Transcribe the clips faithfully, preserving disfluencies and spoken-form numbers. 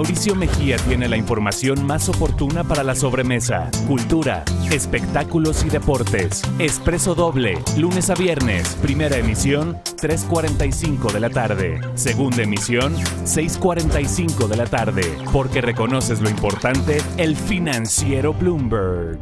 Mauricio Mejía tiene la información más oportuna para la sobremesa, cultura, espectáculos y deportes. Expreso Doble, lunes a viernes, primera emisión, tres cuarenta y cinco de la tarde. Segunda emisión, seis cuarenta y cinco de la tarde. Porque reconoces lo importante, el financiero Bloomberg.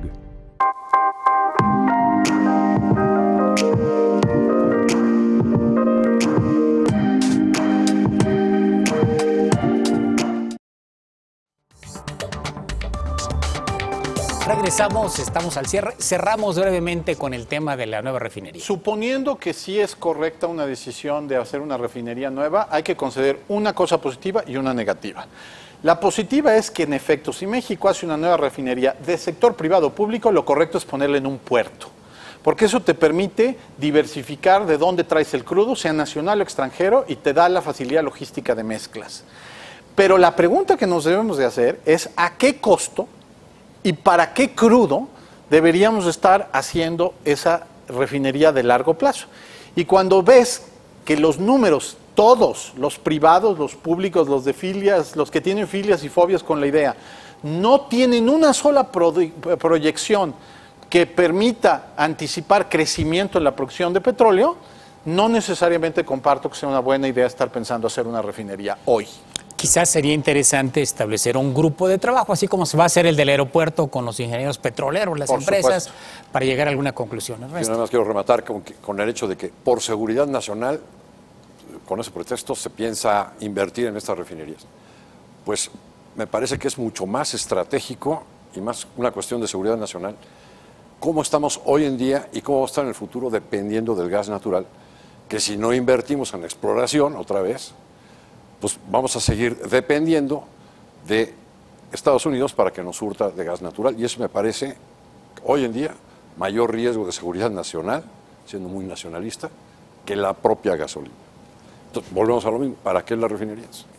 Regresamos, estamos al cierre. Cerramos brevemente con el tema de la nueva refinería. Suponiendo que sí es correcta una decisión de hacer una refinería nueva, hay que conceder una cosa positiva y una negativa. La positiva es que, en efecto, si México hace una nueva refinería de sector privado o público, lo correcto es ponerla en un puerto. Porque eso te permite diversificar de dónde traes el crudo, sea nacional o extranjero, y te da la facilidad logística de mezclas. Pero la pregunta que nos debemos de hacer es ¿a qué costo y para qué crudo deberíamos estar haciendo esa refinería de largo plazo? Y cuando ves que los números, todos, los privados, los públicos, los de filias, los que tienen filias y fobias con la idea, no tienen una sola pro proyección que permita anticipar crecimiento en la producción de petróleo, no necesariamente comparto que sea una buena idea estar pensando hacer una refinería hoy. Quizás sería interesante establecer un grupo de trabajo, así como se va a hacer el del aeropuerto con los ingenieros petroleros, las por empresas, supuesto, para llegar a alguna conclusión. Yo nada más quiero rematar con, que, con el hecho de que por seguridad nacional, con ese pretexto, se piensa invertir en estas refinerías. Pues me parece que es mucho más estratégico y más una cuestión de seguridad nacional cómo estamos hoy en día y cómo va a estar en el futuro dependiendo del gas natural, que si no invertimos en exploración otra vez, pues vamos a seguir dependiendo de Estados Unidos para que nos surta de gas natural. Y eso me parece, hoy en día, mayor riesgo de seguridad nacional, siendo muy nacionalista, que la propia gasolina. Entonces, volvemos a lo mismo. ¿Para qué las refinerías?